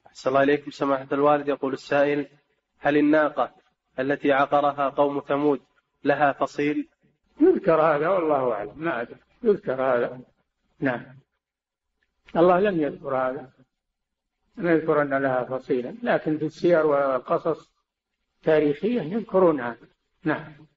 أحسن الله إليكم سماحة الوالد. يقول السائل: هل الناقة التي عقرها قوم ثمود لها فصيل؟ يذكر هذا والله أعلم، ما أدري، يذكر هذا. نعم، الله لم يذكر هذا، لم يذكر أن لها فصيلا، لكن في السير والقصص التاريخية يذكرون هذا. نعم.